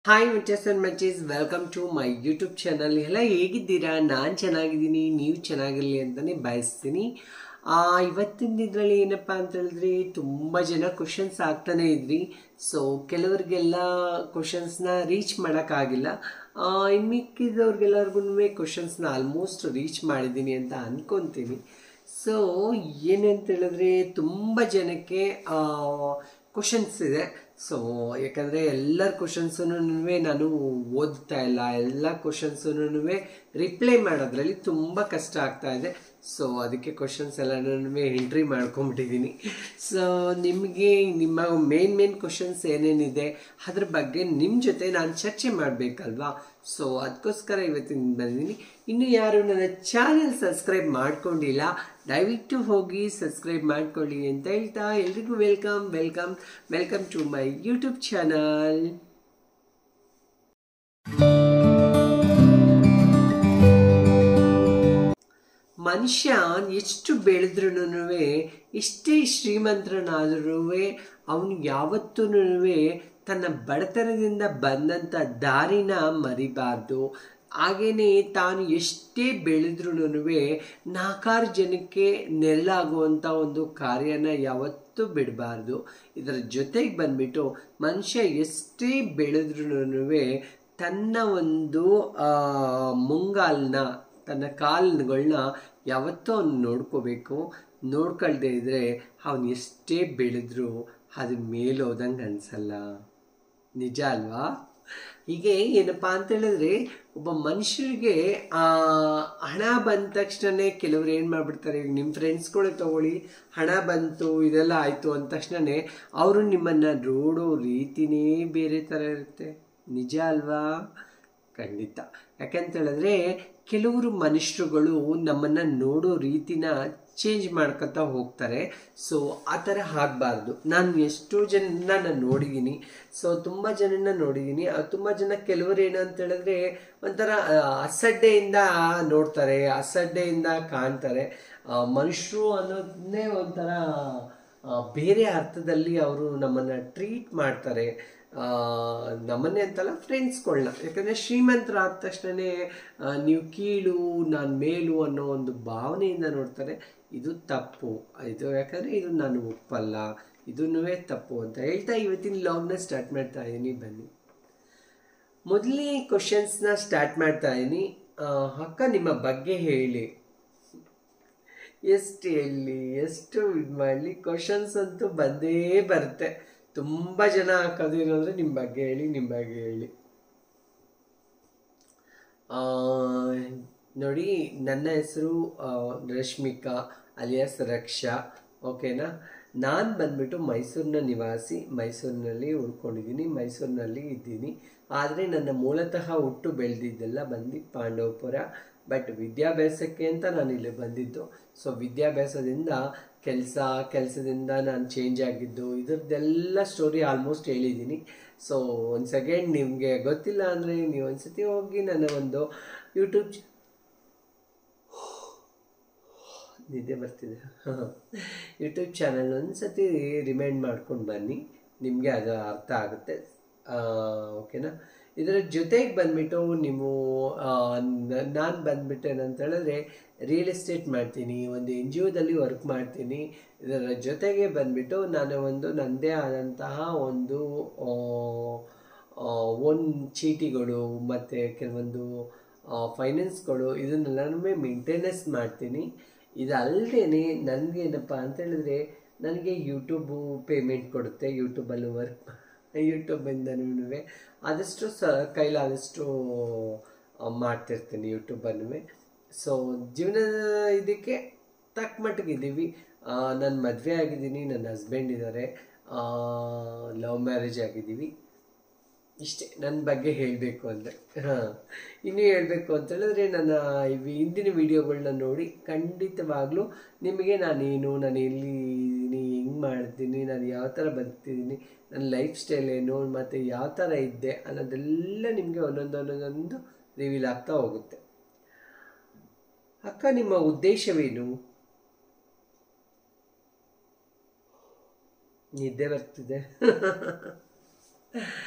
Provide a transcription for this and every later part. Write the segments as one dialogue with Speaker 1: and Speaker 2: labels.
Speaker 1: Hi ಮಿಚಸ್ and ಮಚೀಸ್, welcome to my YouTube channel. ಎಲ್ಲ ಹೇಗಿದ್ದೀರಾ? ನಾನು ಚೆನ್ನಾಗಿದ್ದೀನಿ, ನೀವು ಚೆನ್ನಾಗಿರಲಿ ಅಂತಲೇ ಬಯಸ್ತೀನಿ. ಇವತ್ತಿನ ಇದರಲ್ಲಿ ಏನಪ್ಪ ಅಂತ ಹೇಳಿದ್ರೆ, ತುಂಬ ಜನ ಕ್ವಶನ್ಸ್ ಆಗ್ತಾನೆ ಇದ್ರಿ. ಸೊ ಕೆಲವರಿಗೆಲ್ಲ ಕ್ವಶನ್ಸ್ನ ರೀಚ್ ಮಾಡೋಕ್ಕಾಗಿಲ್ಲ. ಇನ್ನು ಮಿಕ್ಕಿದವ್ರಿಗೆಲ್ಲರಿಗೂ ಕ್ವಶನ್ಸ್ನ ಆಲ್ಮೋಸ್ಟ್ ರೀಚ್ ಮಾಡಿದ್ದೀನಿ ಅಂತ ಅಂದ್ಕೊತೀನಿ. ಸೊ ಏನಂತ ಹೇಳಿದ್ರೆ, ತುಂಬ ಜನಕ್ಕೆ ಕ್ವಶನ್ಸ್ ಇದೆ. ಸೊ ಯಾಕಂದರೆ ಎಲ್ಲರ ಕ್ವಶನ್ಸನ್ನು ನಾನು ಓದ್ತಾ ಇಲ್ಲ, ಎಲ್ಲ ಕ್ವಶನ್ಸನ್ನು ರಿಪ್ಲೈ ಮಾಡೋದ್ರಲ್ಲಿ ತುಂಬ ಕಷ್ಟ ಆಗ್ತಾ ಇದೆ. ಸೊ ಅದಕ್ಕೆ ಕ್ವಶನ್ಸ್ ಎಲ್ಲನೂ ಎಂಟ್ರಿ ಮಾಡ್ಕೊಂಬಿಟ್ಟಿದ್ದೀನಿ. ಸೊ ನಿಮಗೆ ನಿಮ್ಮ ಮೇನ್ ಕ್ವಶನ್ಸ್ ಏನೇನಿದೆ ಅದ್ರ ಬಗ್ಗೆ ನಿಮ್ಮ ಜೊತೆ ನಾನು ಚರ್ಚೆ ಮಾಡಬೇಕಲ್ವಾ? ಸೊ ಅದಕ್ಕೋಸ್ಕರ ಇವತ್ತಿನ ಬಂದಿದ್ದೀನಿ. ಇನ್ನು ಯಾರು ನನ್ನ ಚಾನೆಲ್ ಸಬ್ಸ್ಕ್ರೈಬ್ ಮಾಡ್ಕೊಂಡಿಲ್ಲ, ದಯವಿಟ್ಟು ಹೋಗಿ ಸಬ್ಸ್ಕ್ರೈಬ್ ಮಾಡ್ಕೊಳ್ಳಿ ಅಂತ ಹೇಳ್ತಾ ಎಲ್ರಿಗೂ welcome to my YouTube channel. ಮನುಷ್ಯ ಎಷ್ಟು ಬೆಳೆದ್ರೂ, ಎಷ್ಟೇ ಶ್ರೀಮಂತನಾದ್ರೂ ಅವನು ಯಾವತ್ತೂ ತನ್ನ ಬಡತನದಿಂದ ಬಂದಂಥ ದಾರಿನ ಮರಿಬಾರ್ದು. ಹಾಗೇನೆ ತಾನು ಎಷ್ಟೇ ಬೆಳೆದ್ರೂ ನಾಲ್ಕಾರು ಜನಕ್ಕೆ ನೆರಳಾಗುವಂಥ ಒಂದು ಕಾರ್ಯನ ಯಾವತ್ತೂ ಬಿಡಬಾರ್ದು. ಇದರ ಜೊತೆಗೆ ಬಂದ್ಬಿಟ್ಟು ಮನುಷ್ಯ ಎಷ್ಟೇ ಬೆಳೆದ್ರೂ ತನ್ನ ಒಂದು ಮುಂಗಾಲನ್ನ, ತನ್ನ ಕಾಲುಗಳನ್ನ ಯಾವತ್ತೂ ಅವನು ನೋಡ್ಕೋಬೇಕು. ನೋಡ್ಕೊಳ್ದೇ ಇದ್ದರೆ ಅವನು ಎಷ್ಟೇ ಬೆಳೆದ್ರೂ ಅದು ಮೇಲೋದಂಗೆ ಅನಿಸಲ್ಲ. ನಿಜ ಅಲ್ವಾ? ಹೀಗೆ ಏನಪ್ಪ ಅಂತ ಹೇಳಿದ್ರೆ, ಒಬ್ಬ ಮನುಷ್ಯರಿಗೆ ಹಣ ಬಂದ ತಕ್ಷಣವೇ ಕೆಲವ್ರು ಏನು ಮಾಡಿಬಿಡ್ತಾರೆ, ಈಗ ನಿಮ್ಮ ಫ್ರೆಂಡ್ಸ್ಗಳು ತಗೊಳ್ಳಿ, ಹಣ ಬಂತು ಇದೆಲ್ಲ ಆಯಿತು ಅಂದ ತಕ್ಷಣವೇ ಅವರು ನಿಮ್ಮನ್ನು ನೋಡೋ ರೀತಿನೇ ಬೇರೆ ಥರ ಇರುತ್ತೆ. ನಿಜ ಅಲ್ವಾ? ಖಂಡಿತ. ಯಾಕಂತ ಹೇಳಿದ್ರೆ, ಕೆಲವರು ಮನುಷ್ಯರುಗಳು ನಮ್ಮನ್ನು ನೋಡೋ ರೀತಿನ ಚೇಂಜ್ ಮಾಡ್ಕೊತಾ ಹೋಗ್ತಾರೆ. ಸೊ ಆ ಥರ ಆಗಬಾರ್ದು. ನಾನು ಎಷ್ಟೋ ಜನನ ನೋಡಿದ್ದೀನಿ. ಸೊ ತುಂಬ ಜನನ ನೋಡಿದ್ದೀನಿ. ತುಂಬ ಜನ ಕೆಲವರು ಏನಂತ ಹೇಳಿದ್ರೆ ಒಂಥರ ಅಸಡ್ಡೆಯಿಂದ ನೋಡ್ತಾರೆ, ಅಸಡ್ಡೆಯಿಂದ ಕಾಣ್ತಾರೆ. ಮನುಷ್ಯರು ಅನ್ನೋದನ್ನೇ ಒಂಥರ ಬೇರೆ ಅರ್ಥದಲ್ಲಿ ಅವರು ನಮ್ಮನ್ನು ಟ್ರೀಟ್ ಮಾಡ್ತಾರೆ. ನಮ್ಮನ್ನೇ ಅಂತಲ್ಲ, ಫ್ರೆಂಡ್ಸ್ಗಳನ್ನ. ಯಾಕಂದರೆ ಶ್ರೀಮಂತರ ಆದ ತಕ್ಷಣವೇ ನೀವು ಕೀಳು, ನಾನು ಮೇಲು ಅನ್ನೋ ಒಂದು ಭಾವನೆಯಿಂದ ನೋಡ್ತಾರೆ. ಇದು ತಪ್ಪು. ಇದು ಯಾಕಂದರೆ ಇದು ನಾನು ಒಪ್ಪಲ್ಲ, ಇದನ್ನೂ ತಪ್ಪು ಅಂತ ಹೇಳ್ತಾ ಇವತ್ತಿನ ಲಾಗ್ನ ಸ್ಟಾರ್ಟ್ ಮಾಡ್ತಾ ಇದ್ದೀನಿ. ಬನ್ನಿ, ಮೊದಲನೇ ಕ್ವಶನ್ಸ್ನ ಸ್ಟಾರ್ಟ್ ಮಾಡ್ತಾ ಇದ್ದೀನಿ. ಅಕ್ಕ, ನಿಮ್ಮ ಬಗ್ಗೆ ಹೇಳಿ. ಎಷ್ಟು ಹೇಳಿ, ಎಷ್ಟು ಇದು ಮಾಡಲಿ, ಕ್ವಶನ್ಸ್ ಅಂತೂ ಬಂದೇ ಬರುತ್ತೆ. ತುಂಬ ಜನ ಹಾಕೋದಿರೋ ಅಂದರೆ ನಿಮ್ಮ ಬಗ್ಗೆ ಹೇಳಿ, ನಿಮ್ಮ ಬಗ್ಗೆ ಹೇಳಿ. ನೋಡಿ, ನನ್ನ ಹೆಸರು ರಶ್ಮಿಕಾ ಅಲಿಯಾಸ್ ರಕ್ಷಾ. ಓಕೆನಾ? ನಾನು ಬಂದ್ಬಿಟ್ಟು ಮೈಸೂರಿನ ನಿವಾಸಿ. ಮೈಸೂರಿನಲ್ಲಿ ಉಳ್ಕೊಂಡಿದ್ದೀನಿ, ಮೈಸೂರಿನಲ್ಲಿ ಇದ್ದೀನಿ. ಆದರೆ ನನ್ನ ಮೂಲತಃ ಹುಟ್ಟು ಬೆಳೆದಿದ್ದೆಲ್ಲ ಬಂದು ಪಾಂಡವಪುರ. ಬಟ್ ವಿದ್ಯಾಭ್ಯಾಸಕ್ಕೆ ಅಂತ ನಾನು ಇಲ್ಲಿ ಬಂದಿದ್ದು. ಸೊ ವಿದ್ಯಾಭ್ಯಾಸದಿಂದ ಕೆಲಸದಿಂದ ನಾನು ಚೇಂಜ್ ಆಗಿದ್ದು, ಇದ್ರದ್ದೆಲ್ಲ ಸ್ಟೋರಿ ಆಲ್ಮೋಸ್ಟ್ ಹೇಳಿದ್ದೀನಿ. ಸೊ ಒಂದು ಸೆಕೆಂಡ್, ನಿಮಗೆ ಗೊತ್ತಿಲ್ಲ ಅಂದರೆ ನೀವು ಒಂದ್ಸತಿ ಹೋಗಿ ನನ್ನ ಒಂದು ನಿದ್ದೆ ಬರ್ತಿದೆ ಯೂಟ್ಯೂಬ್ ಚಾನಲ್ ಒಂದ್ಸತಿ ರಿಮೈಂಡ್ ಮಾಡ್ಕೊಂಡು ಬನ್ನಿ, ನಿಮಗೆ ಅದು ಅರ್ಥ ಆಗುತ್ತೆ. ಓಕೆನಾ? ಇದರ ಜೊತೆಗೆ ಬಂದ್ಬಿಟ್ಟು ನೀವು ನಾನು ಬಂದ್ಬಿಟ್ಟು ಏನಂತ ಹೇಳಿದ್ರೆ ರಿಯಲ್ ಎಸ್ಟೇಟ್ ಮಾಡ್ತೀನಿ, ಒಂದು NGOದಲ್ಲಿ ವರ್ಕ್ ಮಾಡ್ತೀನಿ. ಇದರ ಜೊತೆಗೆ ಬಂದ್ಬಿಟ್ಟು ನಾನು ಒಂದು ನನ್ನದೇ ಆದಂತಹ ಒಂದು ಓನ್ ಚೀಟಿಗಳು ಮತ್ತು ಕೆಲವೊಂದು ಫೈನಾನ್ಸ್ಗಳು ಇದನ್ನೆಲ್ಲನೂ ಮೇಂಟೆನೆನ್ಸ್ ಮಾಡ್ತೀನಿ. ಇದಲ್ಲದೆ ನನಗೇನಪ್ಪ ಅಂತ ಹೇಳಿದ್ರೆ, ನನಗೆ ಯೂಟ್ಯೂಬು ಪೇಮೆಂಟ್ ಕೊಡುತ್ತೆ. ಯೂಟ್ಯೂಬಿಂದನೂ ಆದಷ್ಟು ಕೈಲಾದಷ್ಟು ಮಾಡ್ತಿರ್ತೀನಿ ಯೂಟ್ಯೂಬನ್ನು. ಸೊ ಜೀವನ ಇದಕ್ಕೆ ತಕ್ಕ ಮಟ್ಟಿಗಿದ್ದೀವಿ. ನಾನು ಮದುವೆ ಆಗಿದ್ದೀನಿ, ನನ್ನ ಹಸ್ಬೆಂಡ್ ಇದ್ದಾರೆ, ಲವ್ ಮ್ಯಾರೇಜ್ ಆಗಿದ್ದೀವಿ. ಇಷ್ಟೇ ನನ್ನ ಬಗ್ಗೆ ಹೇಳಬೇಕು ಅಂದರೆ. ಇನ್ನೂ ಹೇಳಬೇಕು ಅಂತ ಹೇಳಿದ್ರೆ, ನನ್ನ ಹಿಂದಿನ ವಿಡಿಯೋಗಳನ್ನ ನೋಡಿ ಖಂಡಿತವಾಗ್ಲೂ ನಿಮಗೆ ನಾನೇನು, ನಾನು ಎಲ್ಲಿದ್ದೀನಿ, ಹೆಂಗೆ ಮಾಡ್ತೀನಿ, ನಾನು ಯಾವ ಥರ ಬದುಕ್ತಿದ್ದೀನಿ, ನನ್ನ ಲೈಫ್ ಸ್ಟೈಲ್ ಏನು, ಮತ್ತು ಯಾವ ಥರ ಇದ್ದೆ ಅನ್ನೋದೆಲ್ಲ ನಿಮಗೆ ಒಂದೊಂದು ರಿವೀಲ್ ಆಗ್ತಾ ಹೋಗುತ್ತೆ. ಅಕ್ಕ, ನಿಮ್ಮ ಉದ್ದೇಶವೇನು? ನಿದ್ದೆ ಬರ್ತಿದೆ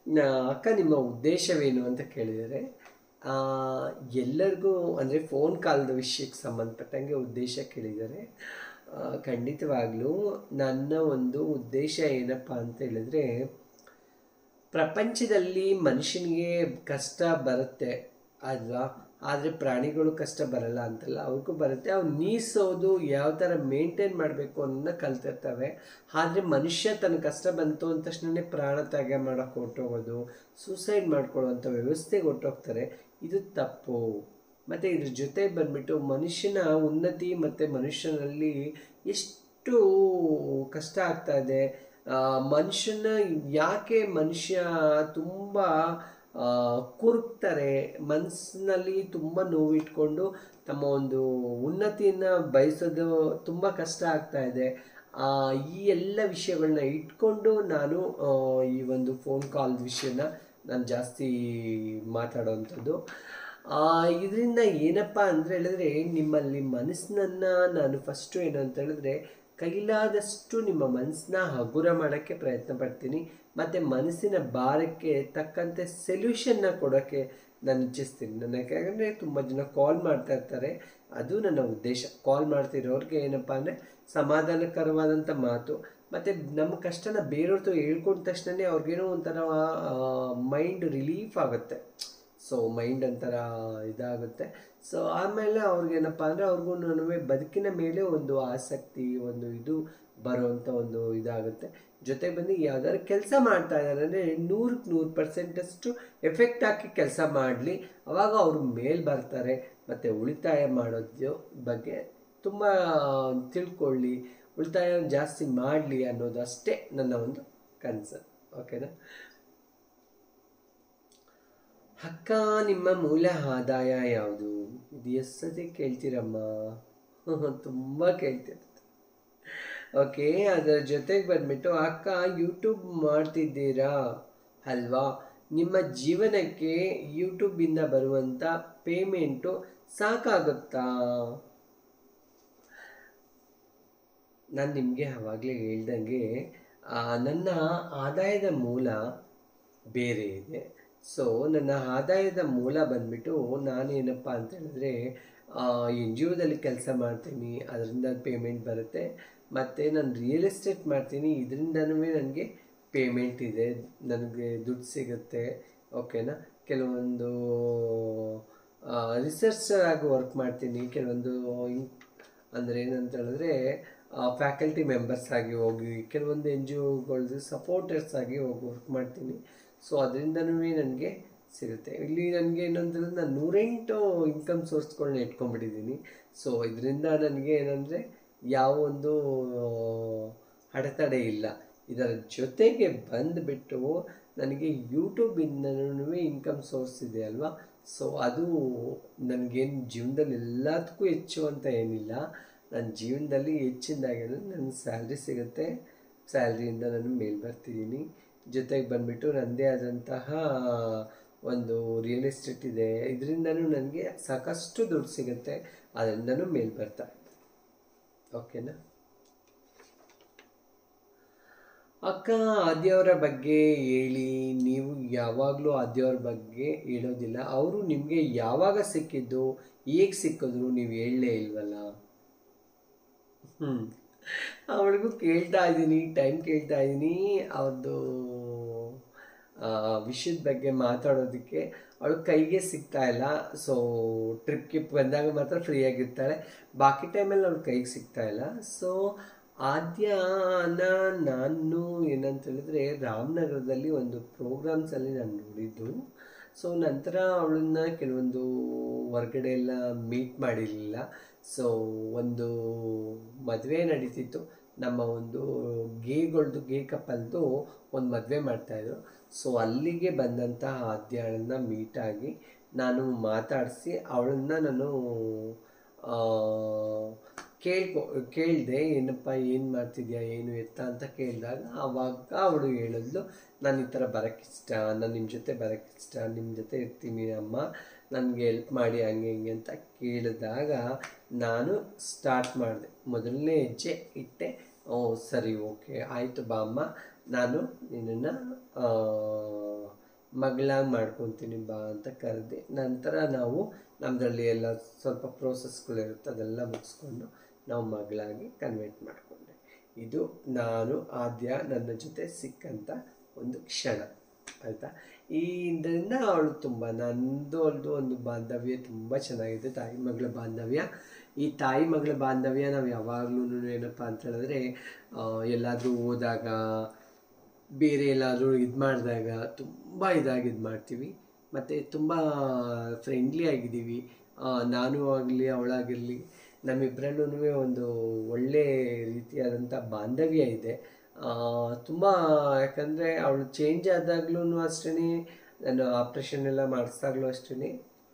Speaker 1: ಅಕ್ಕ ನಿಮ್ಮ ಉದ್ದೇಶವೇನು ಅಂತ ಕೇಳಿದರೆ, ಎಲ್ಲರಿಗೂ ಅಂದರೆ ಫೋನ್ ಕಾಲ್ದ ವಿಷಯಕ್ಕೆ ಸಂಬಂಧಪಟ್ಟಂಗೆ ಉದ್ದೇಶ ಕೇಳಿದರೆ, ಖಂಡಿತವಾಗ್ಲೂ ನನ್ನ ಒಂದು ಉದ್ದೇಶ ಏನಪ್ಪ ಅಂತ ಹೇಳಿದ್ರೆ, ಪ್ರಪಂಚದಲ್ಲಿ ಮನುಷ್ಯನಿಗೆ ಕಷ್ಟ ಬರುತ್ತೆ ಅಲ್ವಾ, ಆದರೆ ಪ್ರಾಣಿಗಳು ಕಷ್ಟ ಬರಲ್ಲ ಅಂತಲ್ಲ, ಅವ್ರಿಗೂ ಬರುತ್ತೆ. ಅವು ನೀಸೋದು ಯಾವ ಥರ ಮೇಂಟೈನ್ ಮಾಡಬೇಕು ಅನ್ನೋದನ್ನ ಕಲ್ತಿರ್ತವೆ. ಆದರೆ ಮನುಷ್ಯ ತನ್ನ ಕಷ್ಟ ಬಂತು ಅಂದ ತಕ್ಷಣ ಪ್ರಾಣ ತ್ಯಾಗ ಮಾಡೋಕ್ಕೆ ಹೊರಟೋಗೋದು, ಸೂಸೈಡ್ ಮಾಡ್ಕೊಳ್ಳೋವಂಥ ವ್ಯವಸ್ಥೆಗೆ ಹೊರಟೋಗ್ತಾರೆ. ಇದು ತಪ್ಪು. ಮತ್ತು ಇದ್ರ ಜೊತೆ ಬಂದ್ಬಿಟ್ಟು ಮನುಷ್ಯನ ಉನ್ನತಿ ಮತ್ತು ಮನುಷ್ಯನಲ್ಲಿ ಎಷ್ಟು ಕಷ್ಟ ಆಗ್ತಾ ಇದೆ. ಮನುಷ್ಯನ ಯಾಕೆ ಮನುಷ್ಯ ತುಂಬ ಕುರುಕ್ತಾರೆ, ಮನಸ್ಸಿನಲ್ಲಿ ತುಂಬ ನೋವಿಟ್ಕೊಂಡು ತಮ್ಮ ಒಂದು ಉನ್ನತಿಯನ್ನು ಬಯಸೋದು ತುಂಬ ಕಷ್ಟ ಆಗ್ತಾ ಇದೆ. ಈ ಎಲ್ಲ ವಿಷಯಗಳನ್ನ ಇಟ್ಕೊಂಡು ನಾನು ಈ ಒಂದು ಫೋನ್ ಕಾಲ್ ವಿಷಯನ ನಾನು ಜಾಸ್ತಿ ಮಾತಾಡೋವಂಥದ್ದು. ಇದರಿಂದ ಏನಪ್ಪ ಅಂದರೆ ಹೇಳಿದ್ರೆ, ನಿಮ್ಮಲ್ಲಿ ಮನಸ್ಸನ್ನು ನಾನು ಫಸ್ಟು ಏನು ಅಂತ ಹೇಳಿದ್ರೆ, ಕೈಲಾದಷ್ಟು ನಿಮ್ಮ ಮನಸ್ಸನ್ನ ಹಗುರ ಮಾಡೋಕ್ಕೆ ಪ್ರಯತ್ನ ಪಡ್ತೀನಿ. ಮತ್ತು ಮನಸ್ಸಿನ ಭಾರಕ್ಕೆ ತಕ್ಕಂತೆ ಸೊಲ್ಯೂಷನ್ನ ಕೊಡೋಕ್ಕೆ ನಾನು ಇಚ್ಛಿಸ್ತೀನಿ. ಯಾಕಂದರೆ ತುಂಬ ಜನ ಕಾಲ್ ಮಾಡ್ತಾ ಇರ್ತಾರೆ, ಅದು ನನ್ನ ಉದ್ದೇಶ. ಕಾಲ್ ಮಾಡ್ತಿರೋರಿಗೆ ಏನಪ್ಪ ಅಂದರೆ ಸಮಾಧಾನಕರವಾದಂಥ ಮಾತು, ಮತ್ತು ನಮ್ಮ ಕಷ್ಟನ ಬೇರೆಯವ್ರದ್ದು ಹೇಳ್ಕೊಂಡ ತಕ್ಷಣವೇ ಅವ್ರಿಗೇನೋ ಒಂಥರ ಮೈಂಡ್ ರಿಲೀಫ್ ಆಗುತ್ತೆ. ಸೊ ಮೈಂಡ್ ಒಂಥರ ಇದಾಗುತ್ತೆ. ಸೊ ಆಮೇಲೆ ಅವ್ರಿಗೇನಪ್ಪ ಅಂದರೆ ಅವ್ರಿಗೂ ಬದುಕಿನ ಮೇಲೆ ಒಂದು ಆಸಕ್ತಿ, ಒಂದು ಇದು ಬರೋವಂಥ ಒಂದು ಇದಾಗುತ್ತೆ. ಜೊತೆಗೆ ಬಂದು ಯಾವ್ದಾದ್ರು ಕೆಲಸ ಮಾಡ್ತಾ ಇದ್ದಾರೆ ಅಂದರೆ 100% ಎಫೆಕ್ಟ್ ಹಾಕಿ ಕೆಲಸ ಮಾಡಲಿ, ಅವಾಗ ಅವರು ಮೇಲ್ ಬರ್ತಾರೆ. ಮತ್ತು ಉಳಿತಾಯ ಮಾಡೋದ್ರ ಬಗ್ಗೆ ತುಂಬ ತಿಳ್ಕೊಳ್ಳಿ, ಉಳಿತಾಯ ಜಾಸ್ತಿ ಮಾಡಲಿ ಅನ್ನೋದು ಅಷ್ಟೇ ನನ್ನ ಒಂದು ಕನ್ಸರ್ನ್. ಓಕೆನಾ ಅಕ್ಕ, ನಿಮ್ಮ ಮೂಲ ಆದಾಯ ಯಾವುದು? ಇದು ಎಷ್ಟು ಸತಿ ಕೇಳ್ತೀರಮ್ಮ? ತುಂಬ ಕೇಳ್ತಿರ್ತಾರೆ. ಓಕೆ, ಅದರ ಜೊತೆಗೆ ಬಂದ್ಬಿಟ್ಟು ಅಕ್ಕ ಯೂಟ್ಯೂಬ್ ಮಾಡ್ತಿದ್ದೀರಾ ಅಲ್ವಾ, ನಿಮ್ಮ ಜೀವನಕ್ಕೆ ಯೂಟ್ಯೂಬಿಂದ ಬರುವಂಥ ಪೇಮೆಂಟು ಸಾಕಾಗುತ್ತಾ? ನಾನು ನಿಮಗೆ ಆವಾಗಲೇ ಹೇಳ್ದಂಗೆ ನನ್ನ ಆದಾಯದ ಮೂಲ ಬೇರೆ ಇದೆ. ಸೊ ನನ್ನ ಆದಾಯದ ಮೂಲ ಬಂದ್ಬಿಟ್ಟು ನಾನೇನಪ್ಪ ಅಂತ ಹೇಳಿದ್ರೆ NGOದಲ್ಲಿ ಕೆಲಸ ಮಾಡ್ತೀನಿ, ಅದರಿಂದ ಪೇಮೆಂಟ್ ಬರುತ್ತೆ. ಮತ್ತು ನಾನು ರಿಯಲ್ ಎಸ್ಟೇಟ್ ಮಾಡ್ತೀನಿ, ಇದರಿಂದನೂ ನನಗೆ ಪೇಮೆಂಟ್ ಇದೆ, ನನಗೆ ದುಡ್ಡು ಸಿಗುತ್ತೆ. ಓಕೆನಾ, ಕೆಲವೊಂದು ರಿಸರ್ಚರ್ ಆಗಿ ವರ್ಕ್ ಮಾಡ್ತೀನಿ, ಕೆಲವೊಂದು ಅಂದರೆ ಏನಂತ ಹೇಳಿದ್ರೆ ಫ್ಯಾಕಲ್ಟಿ ಮೆಂಬರ್ಸ್ ಆಗಿ ಹೋಗಿ ಕೆಲವೊಂದು NGOಗಳದ್ದು ಸಪೋರ್ಟರ್ಸ್ ಆಗಿ ಹೋಗಿ ವರ್ಕ್ ಮಾಡ್ತೀನಿ. ಸೊ ಅದರಿಂದನೂ ನನಗೆ ಸಿಗುತ್ತೆ. ಇಲ್ಲಿ ನನಗೆ ಏನಂದ್ರೆ ನಾನು 108 ಇನ್ಕಮ್ ಸೋರ್ಸ್ಗಳನ್ನ ಇಟ್ಕೊಂಡ್ಬಿಟ್ಟಿದ್ದೀನಿ. ಸೊ ಇದರಿಂದ ನನಗೆ ಏನಂದರೆ ಯಾವ ಒಂದು ಅಡೆತಡೆ ಇಲ್ಲ. ಇದರ ಜೊತೆಗೆ ಬಂದುಬಿಟ್ಟು ನನಗೆ ಯೂಟ್ಯೂಬಿಂದನೂ ಇನ್ಕಮ್ ಸೋರ್ಸ್ ಇದೆ ಅಲ್ವಾ. ಸೊ ಅದು ನನಗೇನು ಜೀವನದಲ್ಲಿ ಎಲ್ಲದಕ್ಕೂ ಹೆಚ್ಚು ಅಂತ ಏನಿಲ್ಲ. ನನ್ನ ಜೀವನದಲ್ಲಿ ಹೆಚ್ಚಿನದಾಗಿ ನನ್ನ ಸ್ಯಾಲ್ರಿ ಸಿಗುತ್ತೆ, ಸ್ಯಾಲ್ರಿಯಿಂದ ನಾನು ಮೇಲೆ ಬರ್ತಿದ್ದೀನಿ. ಜೊತೆಗೆ ಬಂದುಬಿಟ್ಟು ನನ್ನದೇ ಆದಂತಹ ಒಂದು ರಿಯಲ್ ಎಸ್ಟೇಟ್ ಇದೆ, ಇದರಿಂದನೂ ನನಗೆ ಸಾಕಷ್ಟು ದುಡ್ಡು ಸಿಗುತ್ತೆ, ಅದರಿಂದನೂ ಮೇಲೆ ಬರ್ತಾ ಇದೆ. ಓಕೆನಾ ಅಕ್ಕ, ಆದ್ಯವರ ಬಗ್ಗೆ ಹೇಳಿ. ನೀವು ಯಾವಾಗಲೂ ಆದ್ಯವ್ರ ಬಗ್ಗೆ ಹೇಳೋದಿಲ್ಲ, ಅವರು ನಿಮಗೆ ಯಾವಾಗ ಸಿಕ್ಕಿದ್ದು, ಹೇಗೆ ಸಿಕ್ಕಿದ್ರು ನೀವು ಹೇಳಲೇ ಇಲ್ವಲ್ಲ? ಅವಳಿಗೂ ಕೇಳ್ತಾ ಇದ್ದೀನಿ, ಟೈಮ್ ಕೇಳ್ತಾ ಇದ್ದೀನಿ ಅವ್ರದ್ದು ವಿಷಯದ ಬಗ್ಗೆ ಮಾತಾಡೋದಕ್ಕೆ. ಅವಳು ಕೈಗೆ ಸಿಗ್ತಾ ಇಲ್ಲ. ಸೊ ಟ್ರಿಪ್ಗೆ ಬಂದಾಗ ಮಾತ್ರ ಫ್ರೀಯಾಗಿರ್ತಾಳೆ, ಬಾಕಿ ಟೈಮಲ್ಲಿ ಅವಳು ಕೈಗೆ ಸಿಗ್ತಾ ಇಲ್ಲ. ಸೊ ಆದ್ಯನ ನಾನು ಏನಂತ ಹೇಳಿದ್ರೆ ರಾಮನಗರದಲ್ಲಿ ಒಂದು ಪ್ರೋಗ್ರಾಮ್ಸಲ್ಲಿ ನಾನು ನೋಡಿದ್ದು. ಸೊ ನಂತರ ಅವಳನ್ನ ಕೆಲವೊಂದು ಹೊರ್ಗಡೆ ಎಲ್ಲ ಮೀಟ್ ಮಾಡಿರಲಿಲ್ಲ. ಸೊ ಒಂದು ಮದುವೆ ನಡೀತಿತ್ತು, ನಮ್ಮ ಒಂದು ಗೇ ಕಪಲ್ದು ಒಂದು ಮದುವೆ ಮಾಡ್ತಾಯಿದ್ರು. ಸೊ ಅಲ್ಲಿಗೆ ಬಂದಂತಹ ಆದ್ಯಳನ್ನ ಮೀಟಾಗಿ ನಾನು ಮಾತಾಡಿಸಿ ಅವಳನ್ನ ನಾನು ಕೇಳಿದೆ, ಏನಪ್ಪ ಏನು ಮಾಡ್ತಿದ್ಯಾ, ಏನು ಎತ್ತ ಅಂತ ಕೇಳಿದಾಗ ಆವಾಗ ಅವಳು ಹೇಳಿದ್ಲು, ನಾನು ಈ ಥರ ಬರೋಕ್ಕಿಷ್ಟ, ನಾನು ನಿಮ್ಮ ಜೊತೆ ಬರೋಕ್ಕಿಷ್ಟ, ನಿಮ್ಮ ಜೊತೆ ಇರ್ತೀನಿ ಅಮ್ಮ, ನನಗೆ ಹೆಲ್ಪ್ ಮಾಡಿ ಹಂಗೆ ಹಿಂಗೆ ಅಂತ ಕೇಳಿದಾಗ ನಾನು ಸ್ಟಾರ್ಟ್ ಮಾಡಿದೆ, ಮೊದಲನೇ ಹೆಜ್ಜೆ ಇಟ್ಟೆ. ಓ ಸರಿ, ಓಕೆ ಆಯಿತು ಬಾ ಅಮ್ಮ, ನಾನು ನಿನ್ನನ್ನು ಮಗಳಾಗಿ ಮಾಡ್ಕೊತೀನಿ ಬಾ ಅಂತ ಕರೆದೆ. ನಂತರ ನಾವು ನಮ್ಮದ್ರಲ್ಲಿ ಎಲ್ಲ ಸ್ವಲ್ಪ ಪ್ರೋಸೆಸ್ಗಳಿರುತ್ತೆ, ಅದೆಲ್ಲ ಮುಗಿಸ್ಕೊಂಡು ನಾವು ಮಗಳಾಗಿ ಕನ್ವರ್ಟ್ ಮಾಡಿಕೊಂಡೆ. ಇದು ನಾನು ಆದ್ಯ ನನ್ನ ಜೊತೆ ಸಿಕ್ಕಂಥ ಒಂದು ಕ್ಷಣ, ಆಯಿತಾ. ಈ ಇದರಿಂದ ಅವಳು ತುಂಬ, ನಂದು ಅವಳದು ಒಂದು ಬಾಂಧವ್ಯ ತುಂಬ ಚೆನ್ನಾಗಿದೆ, ತಾಯಿ ಮಗಳ ಬಾಂಧವ್ಯ. ಈ ತಾಯಿ ಮಗಳ ಬಾಂಧವ್ಯ ನಾವು ಯಾವಾಗಲೂ ಏನಪ್ಪ ಅಂತ ಹೇಳಿದ್ರೆ, ಎಲ್ಲಾದರೂ ಹೋದಾಗ, ಬೇರೆ ಎಲ್ಲಾದರೂ ಇದು ಮಾಡಿದಾಗ ತುಂಬ ಇದಾಗಿ ಇದು ಮಾಡ್ತೀವಿ, ಮತ್ತು ತುಂಬ ಫ್ರೆಂಡ್ಲಿ ಆಗಿದ್ದೀವಿ. ನಾನು ಆಗಲಿ ಅವಳಾಗಿರಲಿ ನಮ್ಮಿಬ್ಬರಲ್ಲೂ ಒಂದು ಒಳ್ಳೆ ರೀತಿಯಾದಂಥ ಬಾಂಧವ್ಯ ಇದೆ. ತುಂಬ, ಯಾಕಂದರೆ ಅವಳು ಚೇಂಜ್ ಆದಾಗ್ಲೂ ಅಷ್ಟೇ, ನಾನು ಆಪ್ರೇಷನ್ ಎಲ್ಲ ಮಾಡಿಸ್ದಾಗ್ಲೂ ಅಷ್ಟೇ,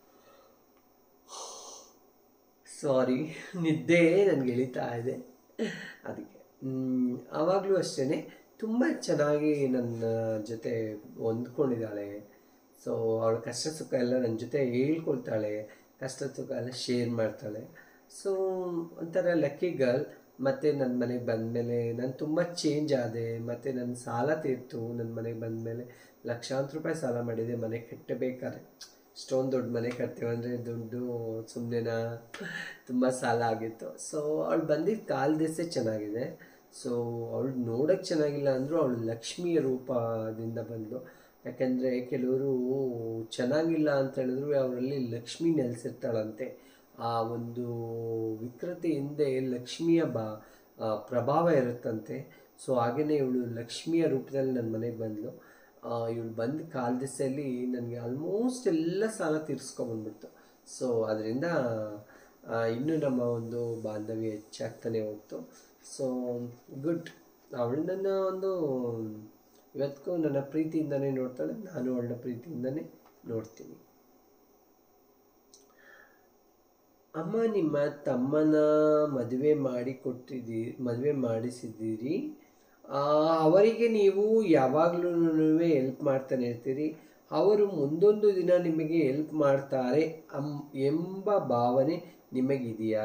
Speaker 1: ಸಾರಿ ನಿದ್ದೆ ನನಗೆ ಎಳಿತಾ ಇದೆ ಅದಕ್ಕೆ. ಆವಾಗಲೂ ಅಷ್ಟೇ ತುಂಬ ಚೆನ್ನಾಗಿ ನನ್ನ ಜೊತೆ ಹೊಂದ್ಕೊಂಡಿದ್ದಾಳೆ. ಸೊ ಅವಳ ಕಷ್ಟ ಸುಖ ಎಲ್ಲ ನನ್ನ ಜೊತೆ ಹೇಳ್ಕೊಳ್ತಾಳೆ, ಕಷ್ಟ ಸುಖ ಎಲ್ಲ ಶೇರ್ ಮಾಡ್ತಾಳೆ. ಸೊ ಒಂಥರ ಲಕ್ಕಿ ಗರ್ಲ್. ಮತ್ತು ನನ್ನ ಮನೆಗೆ ಬಂದಮೇಲೆ ನಾನು ತುಂಬ ಚೇಂಜ್ ಆದೆ, ಮತ್ತು ನನ್ನ ಸಾಲ ತೀರ್ತು. ನನ್ನ ಮನೆಗೆ ಬಂದಮೇಲೆ ಲಕ್ಷಾಂತರ ರೂಪಾಯಿ ಸಾಲ ಮಾಡಿದೆ ಮನೆ ಕಟ್ಟಬೇಕಾದ್ರೆ. ಇಷ್ಟೊಂದು ದೊಡ್ಡ ಮನೆ ಕಟ್ತೀವಿ ಅಂದರೆ ದುಡ್ಡು ಸುಮ್ಮನೆನಾ, ತುಂಬ ಸಾಲ ಆಗಿತ್ತು. ಸೊ ಅವಳು ಬಂದಿದ್ದ ಕಾಲದಸೆ ಚೆನ್ನಾಗಿದೆ. ಸೊ ಅವಳು ನೋಡೋಕ್ಕೆ ಚೆನ್ನಾಗಿಲ್ಲ ಅಂದರೂ ಅವಳು ಲಕ್ಷ್ಮಿಯ ರೂಪದಿಂದ ಬಂದಳು. ಯಾಕೆಂದರೆ ಕೆಲವರು ಚೆನ್ನಾಗಿಲ್ಲ ಅಂತ ಹೇಳಿದ್ರು ಅವರಲ್ಲಿ ಲಕ್ಷ್ಮಿ ನೆಲೆಸಿರ್ತಾಳಂತೆ. ಆ ಒಂದು ವಿಕೃತಿ ಹಿಂದೆ ಲಕ್ಷ್ಮಿಯ ಪ್ರಭಾವ ಇರುತ್ತಂತೆ. ಸೊ ಹಾಗೆಯೇ ಇವಳು ಲಕ್ಷ್ಮಿಯ ರೂಪದಲ್ಲಿ ನನ್ನ ಮನೆಗೆ ಬಂದಳು. ಇವಳು ಬಂದ ಕಾಲದಸೆಯಲ್ಲಿ ನನಗೆ ಆಲ್ಮೋಸ್ಟ್ ಎಲ್ಲ ಸಾಲ ತೀರಿಸ್ಕೊಂಬಂದ್ಬಿಡ್ತು. ಸೊ ಅದರಿಂದ ಇನ್ನೂ ನಮ್ಮ ಒಂದು ಬಾಂಧವ್ಯ ಹೆಚ್ಚಾಗ್ತಾನೆ ಹೋಗ್ತು. So good. ಅವಳು ನನ್ನ ಒಂದು ಇವತ್ತಿಗೂ ನನ್ನ ಪ್ರೀತಿಯಿಂದನೇ ನೋಡ್ತಾಳೆ, ನಾನು ಅವಳನ್ನ ಪ್ರೀತಿಯಿಂದನೇ ನೋಡ್ತೀನಿ. ಅಮ್ಮ, ನಿಮ್ಮ ತಮ್ಮನ ಮದುವೆ ಮಾಡಿಸಿದ್ದೀರಿ, ಅವರಿಗೆ ನೀವು ಯಾವಾಗಲೂ ಹೆಲ್ಪ್ ಮಾಡ್ತಾನೆ ಇರ್ತೀರಿ, ಅವರು ಮುಂದೊಂದು ದಿನ ನಿಮಗೆ ಹೆಲ್ಪ್ ಮಾಡ್ತಾರೆ ಎಂಬ ಭಾವನೆ ನಿಮಗಿದೆಯಾ?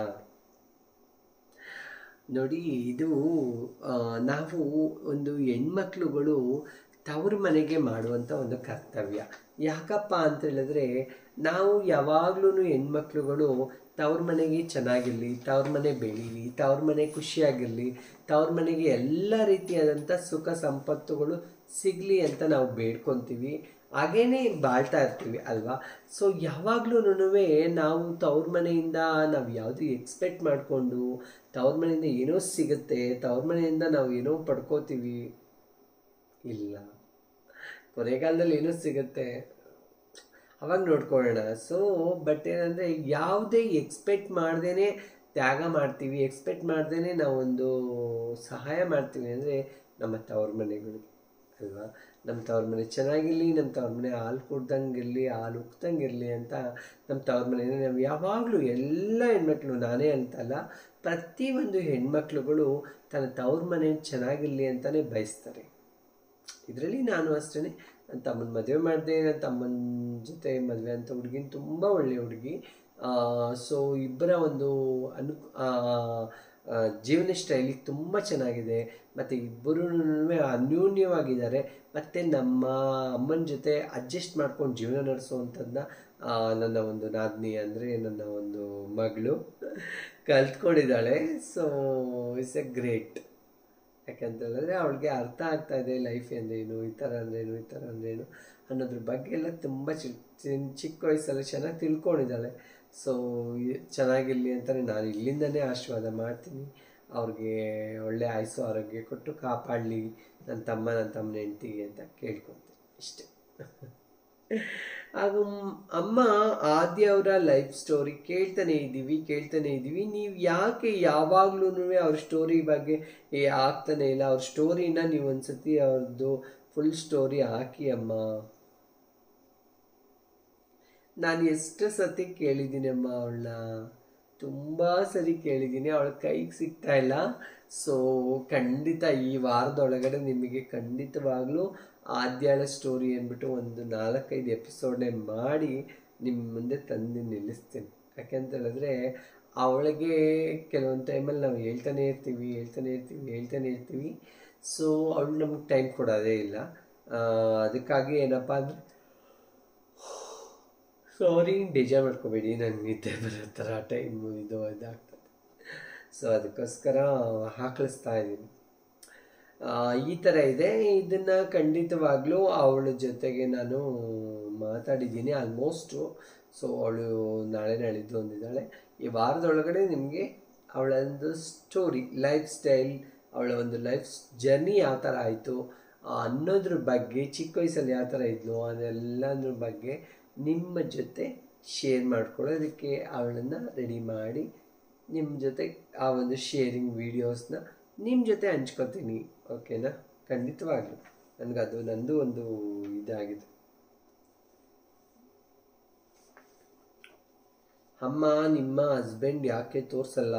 Speaker 1: ನೋಡಿ, ಇದು ನಾವು ಒಂದು ಹೆಣ್ಮಕ್ಳುಗಳು ತವ್ರ ಮನೆಗೆ ಮಾಡುವಂಥ ಒಂದು ಕರ್ತವ್ಯ. ಯಾಕಪ್ಪ ಅಂತ ಹೇಳಿದ್ರೆ, ನಾವು ಯಾವಾಗಲೂ ಹೆಣ್ಮಕ್ಳುಗಳು ತವ್ರ ಮನೆಗೆ ಚೆನ್ನಾಗಿರಲಿ, ತವ್ರ ಮನೆ ಬೆಳೀಲಿ, ತವ್ರ ಮನೆ ಖುಷಿಯಾಗಿರಲಿ, ತವ್ರ ಮನೆಗೆ ಎಲ್ಲ ರೀತಿಯಾದಂಥ ಸುಖ ಸಂಪತ್ತುಗಳು ಸಿಗಲಿ ಅಂತ ನಾವು ಬೇಡ್ಕೊತೀವಿ. ಹಾಗೇನೆ ಬಾಳ್ತಾ ಇರ್ತೀವಿ ಅಲ್ವಾ. ಸೊ ಯಾವಾಗಲೂ ನಾವು ತವ್ರ ಮನೆಯಿಂದ ನಾವು ಯಾವುದು ಎಕ್ಸ್ಪೆಕ್ಟ್ ಮಾಡಿಕೊಂಡು ತವ್ರ ಮನೆಯಿಂದ ಏನೋ ಸಿಗುತ್ತೆ, ತವ್ರ ಮನೆಯಿಂದ ನಾವು ಏನೋ ಪಡ್ಕೋತೀವಿ, ಇಲ್ಲ, ಕೊನೆಗಾಲದಲ್ಲಿ ಏನೋ ಸಿಗುತ್ತೆ ಅವಾಗ ನೋಡ್ಕೊಳ್ಳೋಣ. ಸೊ ಬಟ್ ಏನಂದರೆ, ಯಾವುದೇ ಎಕ್ಸ್ಪೆಕ್ಟ್ ಮಾಡ್ದೇ ತ್ಯಾಗ ಮಾಡ್ತೀವಿ, ಎಕ್ಸ್ಪೆಕ್ಟ್ ಮಾಡ್ದೇ ನಾವೊಂದು ಸಹಾಯ ಮಾಡ್ತೀವಿ ಅಂದರೆ ನಮ್ಮ ತವ್ರ ಮನೆಗಳಿಗೆ ಅಲ್ವಾ. ನಮ್ಮ ತವ್ರ ಮನೆ ಚೆನ್ನಾಗಿರಲಿ, ನಮ್ಮ ತವ್ರ ಮನೆ ಹಾಲು ಕುಡ್ದಂಗೆ ಇರಲಿ, ಹಾಲು ಉಕ್ದಂಗೆ ಇರಲಿ ಅಂತ ನಮ್ಮ ತವ್ರ ಮನೆಯಿಂದ ನಾವು ಯಾವಾಗಲೂ ಎಲ್ಲ ಹೆಣ್ಮಕ್ಳು, ನಾನೇ ಅಂತಲ್ಲ, ಪ್ರತಿಯೊಂದು ಹೆಣ್ಮಕ್ಳುಗಳು ತನ್ನ ತವ್ರ ಮನೆ ಚೆನ್ನಾಗಿರಲಿ ಅಂತಲೇ ಬಯಸ್ತಾರೆ. ಇದರಲ್ಲಿ ನಾನು ಅಷ್ಟೇ. ನನ್ನ ತಮ್ಮನ ಮದುವೆ ಮಾಡಿದೆ, ನನ್ನ ತಮ್ಮನ ಜೊತೆ ಮದುವೆ ಅಂತ ಹುಡುಗಿನ ತುಂಬ ಒಳ್ಳೆಯ ಹುಡುಗಿ. ಸೊ ಇಬ್ಬರ ಒಂದು ಜೀವನ ಶೈಲಿ ತುಂಬ ಚೆನ್ನಾಗಿದೆ, ಮತ್ತು ಇಬ್ಬರೂ ಅನ್ಯೋನ್ಯವಾಗಿದ್ದಾರೆ. ಮತ್ತು ನಮ್ಮ ಅಮ್ಮನ ಜೊತೆ ಅಡ್ಜಸ್ಟ್ ಮಾಡ್ಕೊಂಡು ಜೀವನ ನಡೆಸುವಂಥದ್ದನ್ನ ನನ್ನ ಒಂದು ನಾದಿನಿ ಅಂದರೆ ನನ್ನ ಒಂದು ಮಗಳು ಕಲ್ತ್ಕೊಂಡಿದ್ದಾಳೆ. So it's a great. ಯಾಕಂತ ಹೇಳಿದ್ರೆ ಅವಳಿಗೆ ಅರ್ಥ ಆಗ್ತಾ ಇದೆ ಲೈಫ್ ಅಂದ್ರೇನು, ಈ ಥರ ಅಂದ್ರೇನು, ಈ ಥರ ಅಂದ್ರೇನು ಅನ್ನೋದ್ರ ಬಗ್ಗೆ ಎಲ್ಲ ತುಂಬ ಚಿಕ್ಕ ವಯಸ್ಸಲ್ಲಿ ಚೆನ್ನಾಗಿ ತಿಳ್ಕೊಂಡಿದ್ದಾಳೆ. ಸೊ ಚೆನ್ನಾಗಿರಲಿ ಅಂತಲೇ ನಾನು ಇಲ್ಲಿಂದನೇ ಆಶೀರ್ವಾದ ಮಾಡ್ತೀನಿ. ಅವ್ರಿಗೆ ಒಳ್ಳೆ ಆಯುಸ್ಸು ಆರೋಗ್ಯ ಕೊಟ್ಟು ಕಾಪಾಡಲಿ ನನ್ನ ತಮ್ಮನ ಹೆಂಡತಿಗೆ ಅಂತ ಕೇಳ್ಕೊತೀನಿ ಇಷ್ಟೇ. ಹಾಗೂ ಅಮ್ಮ, ಆದ್ಯ ಅವರ ಲೈಫ್ ಸ್ಟೋರಿ ಕೇಳ್ತಾನೆ ಇದ್ದೀವಿ. ನೀವು ಯಾಕೆ ಯಾವಾಗ್ಲೂ ಅವ್ರ ಸ್ಟೋರಿ ಬಗ್ಗೆ ಆಗ್ತಾನೆ ಇಲ್ಲ? ಅವ್ರ ಸ್ಟೋರಿನ ನೀವು ಒಂದ್ಸತಿ ಅವ್ರದ್ದು ಫುಲ್ ಸ್ಟೋರಿ ಹಾಕಿ ಅಮ್ಮ. ನಾನು ಎಷ್ಟು ಸತಿ ಕೇಳಿದ್ದೀನಿ ಅಮ್ಮ ಅವಳನ್ನ, ತುಂಬ ಸರಿ ಕೇಳಿದ್ದೀನಿ, ಅವಳ ಕೈಗೆ ಸಿಗ್ತಾ ಇಲ್ಲ. ಸೊ ಖಂಡಿತ ಈ ವಾರದೊಳಗಡೆ ನಿಮಗೆ ಖಂಡಿತವಾಗ್ಲೂ ಆದ್ಯಾಳ ಸ್ಟೋರಿ ಅಂದ್ಬಿಟ್ಟು ಒಂದು 4-5 ಎಪಿಸೋಡ್ನೇ ಮಾಡಿ ನಿಮ್ಮ ಮುಂದೆ ತಂದು ನಿಲ್ಲಿಸ್ತೀನಿ. ಯಾಕೆಂತ ಹೇಳಿದ್ರೆ ಅವಳಿಗೆ ಕೆಲವೊಂದು ಟೈಮಲ್ಲಿ ನಾವು ಹೇಳ್ತಾನೆ ಇರ್ತೀವಿ. ಸೊ ಅವಳು ನಮ್ಗೆ ಟೈಮ್ ಕೊಡೋದೇ ಇಲ್ಲ. ಅದಕ್ಕಾಗಿ ಏನಪ್ಪ ಅಂದರೆ ಸಾರಿ, ಬೇಜಾರು ಮಾಡ್ಕೋಬೇಡಿ, ನನಗೆ ನಿದ್ದೆ ಬರೋ ಥರ ಟೈಮು ಇದಾಗ್ತದೆ. ಸೊ ಅದಕ್ಕೋಸ್ಕರ ಹಾಕಳಿಸ್ತಾ ಇದ್ದೀನಿ. ಈ ಥರ ಇದೆ. ಇದನ್ನು ಖಂಡಿತವಾಗ್ಲೂ ಅವಳ ಜೊತೆಗೆ ನಾನು ಮಾತಾಡಿದ್ದೀನಿ ಆಲ್ಮೋಸ್ಟು. ಸೊ ಅವಳು ನಾಳೆ ನಾಳಿದ್ದು ಅಂದಿದ್ದಾಳೆ. ಈ ವಾರದೊಳಗಡೆ ನಿಮಗೆ ಅವಳೊಂದು ಸ್ಟೋರಿ, ಲೈಫ್ ಸ್ಟೈಲ್, ಅವಳ ಒಂದು ಲೈಫ್ ಜರ್ನಿ ಯಾವ ಥರ ಆಯಿತು ಅನ್ನೋದ್ರ ಬಗ್ಗೆ, ಚಿಕ್ಕ ವಯಸ್ಸಲ್ಲಿ ಯಾವ ಥರ ಇದ್ಲು ಅದೆಲ್ಲದ್ರ ಬಗ್ಗೆ ನಿಮ್ಮ ಜೊತೆ ಶೇರ್ ಮಾಡ್ಕೊಳ್ಳೋದಕ್ಕೆ ಅವಳನ್ನು ರೆಡಿ ಮಾಡಿ ನಿಮ್ಮ ಜೊತೆ ಆ ಒಂದು ಶೇರಿಂಗ್ ವೀಡಿಯೋಸ್ನ ನಿಮ್ಮ ಜೊತೆ ಹಂಚ್ಕೊತೀನಿ. ಓಕೆನಾ? ಖಂಡಿತವಾಗ್ಲೂ ನನಗದು ನಂದು ಒಂದು ಇದಾಗಿದೆ. ಅಮ್ಮ, ನಿಮ್ಮ ಹಸ್ಬೆಂಡ್ ಯಾಕೆ ತೋರಿಸಲ್ಲ?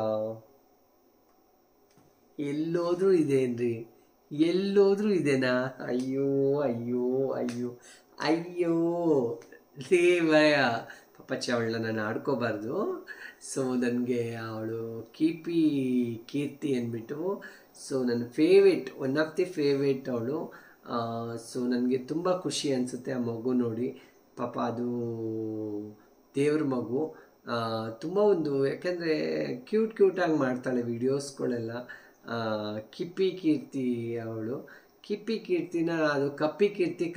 Speaker 1: ಎಲ್ಲೋದ್ರೂ ಇದೇನ್ರಿ? ಎಲ್ಲೋದ್ರೂ ಇದೆನಾ? ಅಯ್ಯೋ ಅಯ್ಯೋ ಅಯ್ಯೋ ಅಯ್ಯೋ ದೇವಯ, ಪಾಪಚ್ಚಿ ಅವಳನ್ನ ನಾನು ಆಡ್ಕೋಬಾರ್ದು. ಸೊ ನನಗೆ ಅವಳು ಕೀರ್ತಿ ಅಂದ್ಬಿಟ್ಟು, ಸೊ ನನ್ನ favourite, one of the favourite ಅವಳು. ಸೊ ನನಗೆ ತುಂಬ ಖುಷಿ ಅನಿಸುತ್ತೆ ಆ ಮಗು ನೋಡಿ. ಪಾಪ ಅದು ದೇವ್ರ ಮಗು. ತುಂಬ ಒಂದು, ಯಾಕೆಂದರೆ ಕ್ಯೂಟಾಗಿ ಮಾಡ್ತಾಳೆ ವೀಡಿಯೋಸ್ಗಳೆಲ್ಲ. ಕೀರ್ತಿ ಅವಳು. ಕೀರ್ತಿನ ಅದು ಕಪ್ಪಿ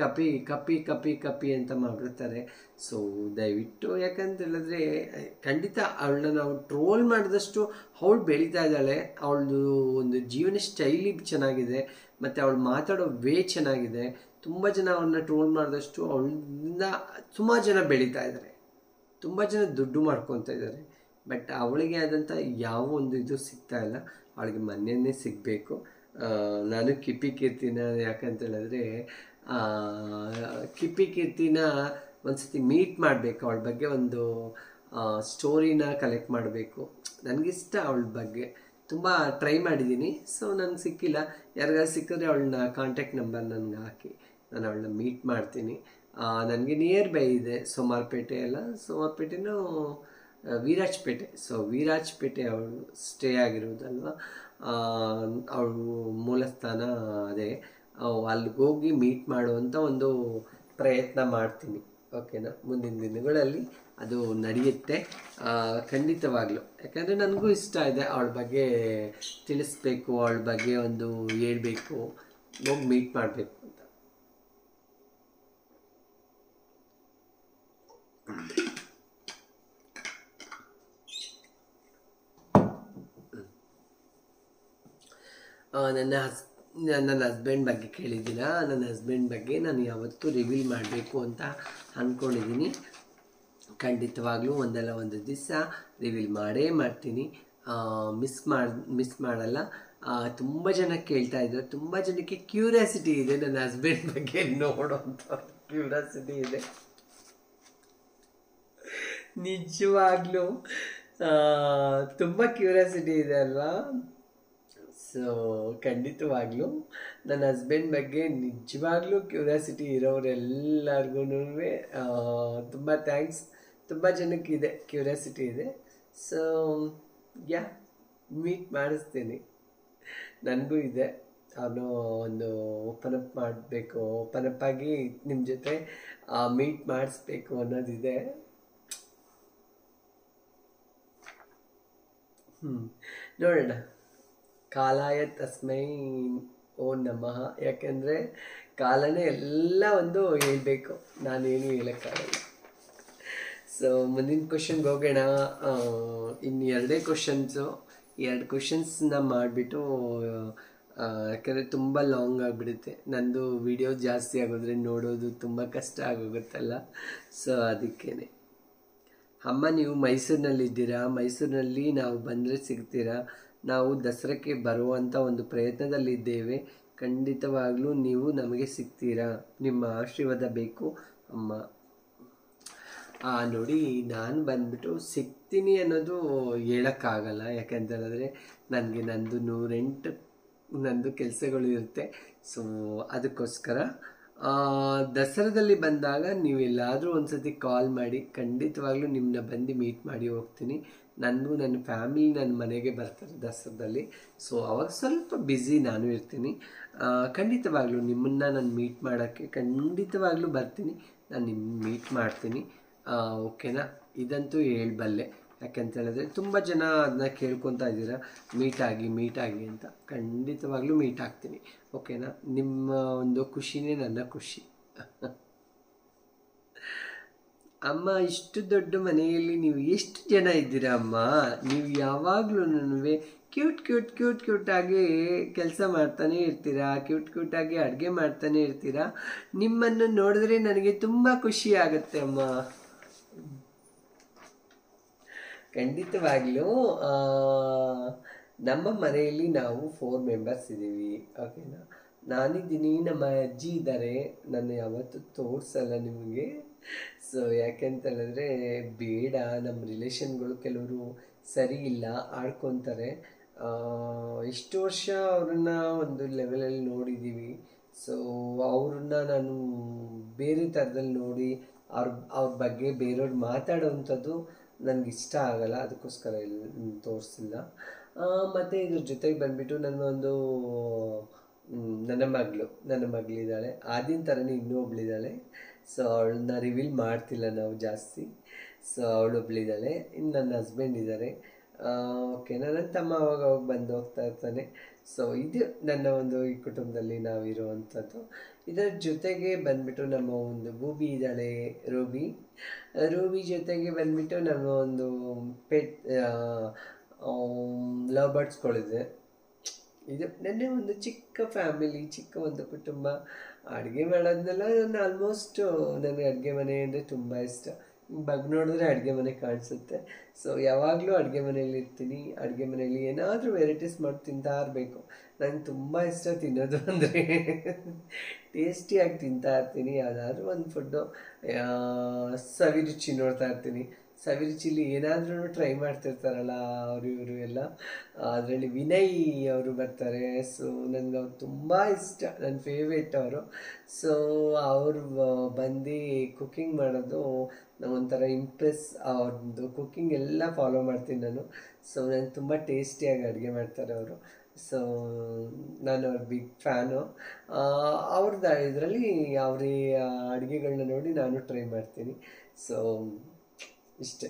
Speaker 1: ಅಂತ ಮಾಡಿಬಿಡ್ತಾರೆ. ಸೊ ದಯವಿಟ್ಟು, ಯಾಕಂತ ಹೇಳಿದ್ರೆ ಖಂಡಿತ ಅವಳನ್ನ ನಾವು ಟ್ರೋಲ್ ಮಾಡಿದಷ್ಟು ಅವಳು ಬೆಳೀತಾ ಇದ್ದಾಳೆ. ಅವಳದು ಒಂದು ಜೀವನ ಶೈಲಿ ಚೆನ್ನಾಗಿದೆ, ಮತ್ತು ಅವಳು ಮಾತಾಡೋ ವೇ ಚೆನ್ನಾಗಿದೆ. ತುಂಬ ಜನ ಅವಳನ್ನ ಟ್ರೋಲ್ ಮಾಡಿದಷ್ಟು ಅವಳಿಂದ ಸುಮಾರು ಜನ ಬೆಳೀತಾ ಇದ್ದಾರೆ, ತುಂಬ ಜನ ದುಡ್ಡು ಮಾಡ್ಕೊತಾ ಇದ್ದಾರೆ. ಬಟ್ ಅವಳಿಗೆ ಆದಂಥ ಯಾವ ಒಂದು ಇದು ಸಿಗ್ತಾ ಇಲ್ಲ. ಅವಳಿಗೆ ಮೊನ್ನೆನೇ ಸಿಗಬೇಕು. ನಾನು ಕೀರ್ತಿನ ಯಾಕಂತ ಹೇಳಿದ್ರೆ ಕೀರ್ತಿನ ಒಂದ್ಸತಿ ಮೀಟ್ ಮಾಡಬೇಕು, ಅವಳ ಬಗ್ಗೆ ಒಂದು ಸ್ಟೋರಿನ ಕಲೆಕ್ಟ್ ಮಾಡಬೇಕು. ನನಗಿಷ್ಟ ಅವಳ ಬಗ್ಗೆ, ತುಂಬ ಟ್ರೈ ಮಾಡಿದ್ದೀನಿ. ಸೊ ನನಗೆ ಸಿಕ್ಕಿಲ್ಲ. ಯಾರಿಗಾದ್ರು ಸಿಕ್ಕಿದ್ರೆ ಅವಳನ್ನ ಕಾಂಟ್ಯಾಕ್ಟ್ ನಂಬರ್ ನನಗೆ ಹಾಕಿ, ನಾನು ಅವಳನ್ನ ಮೀಟ್ ಮಾಡ್ತೀನಿ. ನನಗೆ ನಿಯರ್ ಬೈ ಇದೆ ಸೋಮಾರಪೇಟೆ ಎಲ್ಲ, ಸೋಮಾರಪೇಟೆನೂ ವಿರಾಜಪೇಟೆ. ಸೊ ವಿರಾಜಪೇಟೆ ಅವಳು ಸ್ಟೇ ಆಗಿರೋದಲ್ವ, ಅವಳು ಮೂಲಸ್ಥಾನ ಅದೇ. ಅಲ್ಲಿಗೆ ಹೋಗಿ ಮೀಟ್ ಮಾಡುವಂಥ ಒಂದು ಪ್ರಯತ್ನ ಮಾಡ್ತೀನಿ. ಓಕೆನಾ? ಮುಂದಿನ ದಿನಗಳಲ್ಲಿ ಅದು ನಡೆಯುತ್ತೆ ಖಂಡಿತವಾಗ್ಲೂ. ಯಾಕಂದರೆ ನನಗೂ ಇಷ್ಟ ಇದೆ ಅವಳ ಬಗ್ಗೆ ತಿಳಿಸ್ಬೇಕು, ಅವಳ ಬಗ್ಗೆ ಒಂದು ಹೇಳ್ಬೇಕು, ಹೋಗಿ ಮೀಟ್ ಮಾಡಬೇಕು ಅಂತ. ನನ್ನ ಹಸ್ಬೆಂಡ್ ಬಗ್ಗೆ ಕೇಳಿದ್ದೀರಾ? ನನ್ನ ಹಸ್ಬೆಂಡ್ ಬಗ್ಗೆ ನಾನು ಯಾವತ್ತೂ ರಿವೀಲ್ ಮಾಡಬೇಕು ಅಂತ ಅಂದ್ಕೊಂಡಿದ್ದೀನಿ. ಖಂಡಿತವಾಗ್ಲೂ ಒಂದಲ್ಲ ಒಂದು ದಿವಸ ರಿವೀಲ್ ಮಾಡೇ ಮಾಡ್ತೀನಿ. ಮಿಸ್ ಮಾಡಲ್ಲ. ತುಂಬ ಜನ ಕೇಳ್ತಾ ಇದ್ದಾರೆ, ತುಂಬ ಜನಕ್ಕೆ ಕ್ಯೂರಿಯಾಸಿಟಿ ಇದೆ ನನ್ನ ಹಸ್ಬೆಂಡ್ ಬಗ್ಗೆ ನೋಡೋಂಥ ಕ್ಯೂರಿಯಾಸಿಟಿ ಇದೆ. ನಿಜವಾಗ್ಲೂ ತುಂಬ ಕ್ಯೂರಿಯಾಸಿಟಿ ಇದೆ ಅಲ್ವಾ? ಸೊ ಖಂಡಿತವಾಗ್ಲೂ ನನ್ನ ಹಸ್ಬೆಂಡ್ ಬಗ್ಗೆ ನಿಜವಾಗ್ಲೂ ಕ್ಯೂರಿಯಾಸಿಟಿ ಇರೋರೆಲ್ಲರಿಗೂ ತುಂಬ ಥ್ಯಾಂಕ್ಸ್. ತುಂಬ ಜನಕ್ಕೆ ಇದೆ, ಕ್ಯೂರಿಯಾಸಿಟಿ ಇದೆ. ಸೊ ಮೀಟ್ ಮಾಡಿಸ್ತೀನಿ. ನನಗೂ ಇದೆ, ಅವನು ಒಂದು ಓಪನ್ ಅಪ್ ಮಾಡಬೇಕು, ಓಪನ್ ಅಪ್ ಆಗಿ ನಿಮ್ಮ ಜೊತೆ ಮೀಟ್ ಮಾಡಿಸ್ಬೇಕು ಅನ್ನೋದಿದೆ. ನೋಡೋಣ. ಕಾಲಾಯ ತಸ್ಮೈ ಓ ನಮಃ. ಯಾಕೆಂದರೆ ಕಾಲನೇ ಎಲ್ಲ ಒಂದು ಹೇಳಬೇಕು, ನಾನೇನು ಹೇಳೋಕ್ಕಾಗಲ್ಲ. ಸೊ ಮುಂದಿನ ಕ್ವಶನ್ಗೆ ಹೋಗೋಣ. ಇನ್ನು ಎರಡು ಕ್ವಶನ್ಸ್ನ ಮಾಡಿಬಿಟ್ಟು, ಯಾಕಂದರೆ ತುಂಬ ಲಾಂಗ್ ಆಗಿಬಿಡುತ್ತೆ. ನಂದು ವಿಡಿಯೋ ಜಾಸ್ತಿ ಆಗೋದ್ರೆ ನೋಡೋದು ತುಂಬ ಕಷ್ಟ ಆಗೋಗುತ್ತಲ್ಲ. ಸೊ ಅದಕ್ಕೇ. ಅಮ್ಮ, ನೀವು ಮೈಸೂರಿನಲ್ಲಿದ್ದೀರಾ? ಮೈಸೂರಿನಲ್ಲಿ ನಾವು ಬಂದರೆ ಸಿಗ್ತೀರಾ? ನಾವು ದಸರಾಕ್ಕೆ ಬರುವಂಥ ಒಂದು ಪ್ರಯತ್ನದಲ್ಲಿದ್ದೇವೆ. ಖಂಡಿತವಾಗ್ಲೂ ನೀವು ನಮಗೆ ಸಿಗ್ತೀರಾ? ನಿಮ್ಮ ಆಶೀರ್ವಾದ ಬೇಕು ಅಮ್ಮ. ನೋಡಿ, ನಾನು ಬಂದ್ಬಿಟ್ಟು ಸಿಗ್ತೀನಿ ಅನ್ನೋದು ಹೇಳೋಕ್ಕಾಗಲ್ಲ. ಯಾಕಂತ ಹೇಳಿದ್ರೆ ನನಗೆ ನಂದು ಕೆಲಸಗಳು ಇರುತ್ತೆ. ಸೊ ಅದಕ್ಕೋಸ್ಕರ ದಸರಾದಲ್ಲಿ ಬಂದಾಗ ನೀವೆಲ್ಲಾದರೂ ಒಂದು ಸತಿ ಕಾಲ್ ಮಾಡಿ, ಖಂಡಿತವಾಗ್ಲೂ ನಿಮ್ಮನ್ನ ಬಂದು ಮೀಟ್ ಮಾಡಿ ಹೋಗ್ತೀನಿ. ನನ್ನ ಫ್ಯಾಮಿಲಿ ನನ್ನ ಮನೆಗೆ ಬರ್ತಾರೆ ದಸರಾದಲ್ಲಿ. ಸೊ ಅವಾಗ ಸ್ವಲ್ಪ ಬ್ಯುಸಿ ನಾನು ಇರ್ತೀನಿ. ಖಂಡಿತವಾಗ್ಲೂ ನಿಮ್ಮನ್ನು ನಾನು ಮೀಟ್ ಮಾಡೋಕ್ಕೆ ಖಂಡಿತವಾಗ್ಲೂ ಬರ್ತೀನಿ. ನಾನು ನಿಮ್ಮ ಮೀಟ್ ಮಾಡ್ತೀನಿ. ಓಕೆನಾ, ಇದಂತೂ ಹೇಳ್ಬಲ್ಲೆ. ಯಾಕೆಂತ ಹೇಳಿದ್ರೆ ತುಂಬ ಜನ ಅದನ್ನ ಕೇಳ್ಕೊತಾ ಇದ್ದೀರಾ, ಮೀಟ್ ಆಗಿ ಅಂತ. ಖಂಡಿತವಾಗ್ಲೂ ಮೀಟ್ ಆಗ್ತೀನಿ, ಓಕೆನಾ. ನಿಮ್ಮ ಒಂದು ಖುಷಿನೇ ನನ್ನ ಖುಷಿ. ಅಮ್ಮ, ಇಷ್ಟು ದೊಡ್ಡ ಮನೆಯಲ್ಲಿ ನೀವು ಎಷ್ಟು ಜನ ಇದ್ದೀರಾ ಅಮ್ಮ? ನೀವು ಯಾವಾಗಲೂ ಕ್ಯೂಟ್ ಆಗಿ ಕೆಲಸ ಮಾಡ್ತಾನೆ ಇರ್ತೀರಾ, ಕ್ಯೂಟ್ ಆಗಿ ಅಡುಗೆ ಮಾಡ್ತಾನೆ ಇರ್ತೀರಾ. ನಿಮ್ಮನ್ನು ನೋಡಿದ್ರೆ ನನಗೆ ತುಂಬ ಖುಷಿ ಆಗುತ್ತೆ ಅಮ್ಮ. ಖಂಡಿತವಾಗ್ಲೂ ನಮ್ಮ ಮನೆಯಲ್ಲಿ ನಾವು 4 ಮೆಂಬರ್ಸ್ ಇದ್ದೀವಿ, ಓಕೆನಾ. ನಾನಿದ್ದೀನಿ, ನಮ್ಮ ಅಜ್ಜಿ ಇದ್ದಾರೆ, ನಾನು ಯಾವತ್ತೂ ತೋರಿಸಲ್ಲ ನಿಮಗೆ. ಸೊ ಯಾಕೆಂತ ಹೇಳಿದ್ರೆ ಬೇಡ, ನಮ್ಮ ರಿಲೇಷನ್ಗಳು ಕೆಲವರು ಸರಿ ಇಲ್ಲ, ಆಡ್ಕೊತಾರೆ. ಇಷ್ಟು ವರ್ಷ ಅವ್ರನ್ನ ಒಂದು ಲೆವೆಲಲ್ಲಿ ನೋಡಿದ್ದೀವಿ. ಸೊ ಅವ್ರನ್ನ ನಾನು ಬೇರೆ ಥರದಲ್ಲಿ ನೋಡಿ ಅವ್ರ ಬಗ್ಗೆ ಬೇರೆಯವ್ರು ಮಾತಾಡೋವಂಥದ್ದು ನನಗಿಷ್ಟ ಆಗಲ್ಲ, ಅದಕ್ಕೋಸ್ಕರ ತೋರಿಸಿಲ್ಲ. ಮತ್ತು ಇದ್ರ ಜೊತೆಗೆ ಬಂದುಬಿಟ್ಟು ನನ್ನ ಮಗಳಿದ್ದಾಳೆ, ಆದಿನ ಥರನೇ ಇನ್ನೂ ಒಬ್ಳಿದ್ದಾಳೆ. ಸೊ ಅವಳನ್ನ ರಿವೀಲ್ ಮಾಡ್ತಿಲ್ಲ ನಾವು ಜಾಸ್ತಿ. ಸೊ ಅವಳೊಬ್ಳಿದ್ದಾಳೆ, ಇನ್ನು ನನ್ನ ಹಸ್ಬೆಂಡ್ ಇದ್ದಾರೆ, ಓಕೆ. ನನ್ನ ತಮ್ಮ ಅವಾಗ ಬಂದು ಹೋಗ್ತಾ ಇರ್ತಾನೆ. ಸೊ ಇದು ನನ್ನ ಒಂದು ಈ ಕುಟುಂಬದಲ್ಲಿ ನಾವಿರುವಂಥದ್ದು. ಇದರ ಜೊತೆಗೆ ಬಂದುಬಿಟ್ಟು ನಮ್ಮ ಒಂದು ಬೂಬಿ ಇದ್ದಾಳೆ, ರೂಬಿ ಜೊತೆಗೆ ಬಂದುಬಿಟ್ಟು ನಮ್ಮ ಒಂದು ಪೆಟ್ ಲವ್ ಬರ್ಡ್ಸ್ಗಳಿದೆ. ಇದು ನನ್ನ ಒಂದು ಚಿಕ್ಕ ಫ್ಯಾಮಿಲಿ, ಚಿಕ್ಕ ಒಂದು ಕುಟುಂಬ. ಅಡುಗೆ ಮಾಡೋದನ್ನೆಲ್ಲ ನಾನು ಆಲ್ಮೋಸ್ಟ್, ನನಗೆ ಅಡುಗೆ ಮನೆ ಅಂದರೆ ತುಂಬ ಇಷ್ಟ. ನೋಡಿದ್ರೆ ಅಡುಗೆ ಮನೆ ಕಾಣಿಸುತ್ತೆ. ಸೊ ಯಾವಾಗಲೂ ಅಡುಗೆ ಮನೆಯಲ್ಲಿ ಇರ್ತೀನಿ. ಅಡುಗೆ ಮನೆಯಲ್ಲಿ ಏನಾದರೂ ವೆರೈಟೀಸ್ ಮಾಡಿ ತಿಂತಾ ಇರಬೇಕು. ನಂಗೆ ತುಂಬ ಇಷ್ಟ ತಿನ್ನೋದು ಅಂದರೆ. ಟೇಸ್ಟಿಯಾಗಿ ತಿಂತಾ ಇರ್ತೀನಿ. ಯಾವುದಾದ್ರೂ ಒಂದು ಫುಡ್ಡು ಸವಿರುಚಿ ನೋಡ್ತಾ ಇರ್ತೀನಿ. ಸವಿರುಚಿಲಿ ಏನಾದ್ರೂ ಟ್ರೈ ಮಾಡ್ತಿರ್ತಾರಲ್ಲ ಇವರು ಎಲ್ಲ. ಅದರಲ್ಲಿ ವಿನಯ್ ಅವರು ಬರ್ತಾರೆ. ಸೊ ನನಗೆ ಅವ್ರು ತುಂಬ ಇಷ್ಟ, ನನ್ನ ಫೇವ್ರೇಟ್ ಅವರು. ಸೊ ಅವರು ಬಂದು ಕುಕ್ಕಿಂಗ್ ಮಾಡೋದು ಒಂಥರ ಇಂಪ್ರೆಸ್. ಅವ್ರದ್ದು ಕುಕ್ಕಿಂಗ್ ಎಲ್ಲ ಫಾಲೋ ಮಾಡ್ತೀನಿ ನಾನು. ಸೊ ನನಗೆ ತುಂಬ ಟೇಸ್ಟಿಯಾಗಿ ಅಡುಗೆ ಮಾಡ್ತಾರೆ ಅವರು. ಸೊ ನಾನು ಅವ್ರ ಬಿಗ್ ಫ್ಯಾನು. ಅವ್ರದ್ದು ಇದರಲ್ಲಿ ಅವರೇ ಅಡುಗೆಗಳನ್ನ ನೋಡಿ ನಾನು ಟ್ರೈ ಮಾಡ್ತೀನಿ. ಸೊ ಇಷ್ಟೇ.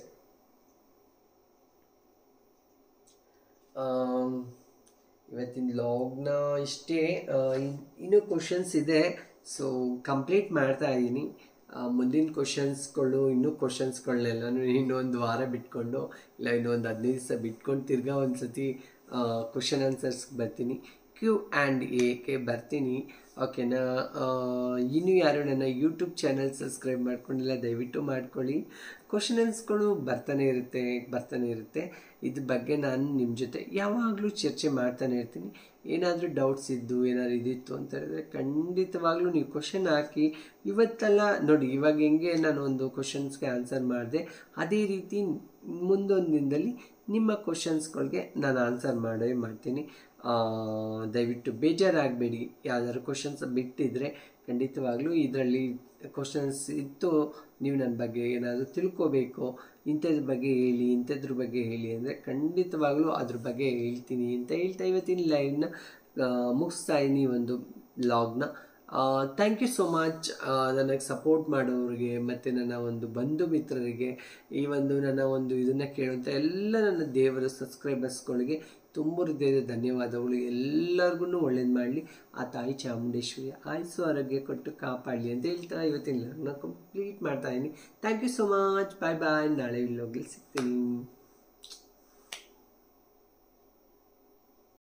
Speaker 1: ಇವತ್ತಿನ ಲಾಗ್ನ ಇಷ್ಟೇ. ಇನ್ನೂ ಕ್ವಶನ್ಸ್ ಇದೆ, ಸೊ ಕಂಪ್ಲೀಟ್ ಮಾಡ್ತಾ ಇದ್ದೀನಿ. ಮುಂದಿನ ಇನ್ನೂ ಕ್ವಶನ್ಸ್ಗಳನ್ನೆಲ್ಲನೂ ಇನ್ನೊಂದು ವಾರ ಬಿಟ್ಕೊಂಡು, ಇಲ್ಲ ಇನ್ನೊಂದು 15 ದಿವಸ ಬಿಟ್ಕೊಂಡು ತಿರ್ಗಾ ಒಂದು ಸತಿ ಕ್ವಶನ್ ಆನ್ಸರ್ಸ್ಗೆ ಬರ್ತೀನಿ. Q&Aಗೆ ಬರ್ತೀನಿ, ಓಕೆನಾ. ಇನ್ನೂ ಯಾರು ನನ್ನ ಯೂಟ್ಯೂಬ್ ಚಾನಲ್ ಸಬ್ಸ್ಕ್ರೈಬ್ ಮಾಡ್ಕೊಂಡಿಲ್ಲ, ದಯವಿಟ್ಟು ಮಾಡ್ಕೊಳ್ಳಿ. ಕ್ವಶನ್ ಆನ್ಸರ್ಗಳು ಬರ್ತಾನೆ ಇರುತ್ತೆ. ಇದ್ರ ಬಗ್ಗೆ ನಾನು ನಿಮ್ಮ ಜೊತೆ ಯಾವಾಗಲೂ ಚರ್ಚೆ ಮಾಡ್ತಾನೆ ಇರ್ತೀನಿ. ಏನಾದರೂ ಡೌಟ್ಸ್ ಏನಾದ್ರು ಇದಿತ್ತು ಅಂತ ಹೇಳಿದ್ರೆ ಖಂಡಿತವಾಗ್ಲೂ ನೀವು ಕ್ವಶನ್ ಹಾಕಿ. ಇವತ್ತೆಲ್ಲ ನೋಡಿ, ಇವಾಗ ಹೆಂಗೆ ನಾನು ಒಂದು ಕ್ವಶನ್ಸ್ಗೆ ಆನ್ಸರ್ ಮಾಡಿದೆ, ಅದೇ ರೀತಿ ಮುಂದೊಂದು ದಿನದಲ್ಲಿ ನಿಮ್ಮ ಕ್ವಶನ್ಸ್ಗಳಿಗೆ ನಾನು ಆನ್ಸರ್ ಮಾಡ್ತೀನಿ. ದಯವಿಟ್ಟು ಬೇಜಾರಾಗಬೇಡಿ. ಯಾವ್ದಾದ್ರು ಕ್ವಶನ್ಸ್ ಬಿಟ್ಟಿದ್ರೆ ಖಂಡಿತವಾಗ್ಲೂ ಇದರಲ್ಲಿ ಕ್ವಶನ್ಸ್ ಇತ್ತು, ನೀವು ನನ್ನ ಬಗ್ಗೆ ಏನಾದರೂ ತಿಳ್ಕೋಬೇಕು, ಇಂಥದ್ರ ಬಗ್ಗೆ ಹೇಳಿ ಅಂದರೆ ಖಂಡಿತವಾಗ್ಲೂ ಅದ್ರ ಬಗ್ಗೆ ಹೇಳ್ತೀನಿ ಅಂತ ಹೇಳ್ತಾ ಇವತ್ತಿನ ಲೈವ್ನ ಮುಗಿಸ್ತಾ ಇದ್ದೀನಿ, ಒಂದು ಲಾಗ್ನ. ಥ್ಯಾಂಕ್ ಯು ಸೋ ಮಚ್ ನನಗೆ ಸಪೋರ್ಟ್ ಮಾಡೋರಿಗೆ ಮತ್ತು ನನ್ನ ಒಂದು ಬಂಧು ಮಿತ್ರರಿಗೆ, ಈ ಒಂದು ನನ್ನ ಒಂದು ಇದನ್ನು ಕೇಳುವಂಥ ಎಲ್ಲ ನನ್ನ ದೇವರ ಸಬ್ಸ್ಕ್ರೈಬರ್ಸ್ಗಳಿಗೆ ತುಂಬ ಹೃದಯದ ಧನ್ಯವಾದಗಳು. ಎಲ್ಲರಿಗೂ ಒಳ್ಳೇದು ಮಾಡಲಿ ಆ ತಾಯಿ ಚಾಮುಂಡೇಶ್ವರಿ ಆಯುಸ್ಸು ಆರೋಗ್ಯ ಕೊಟ್ಟು ಕಾಪಾಡಲಿ ಅಂತ ಹೇಳ್ತಾ ಇವತ್ತಿನ ನಾನು ಕಂಪ್ಲೀಟ್ ಮಾಡ್ತಾ ಇದ್ದೀನಿ. Thank you so much. Bye. ನಾಳೆ ವಿಲೋಗಲ್ಲಿ ಸಿಗ್ತೀನಿ.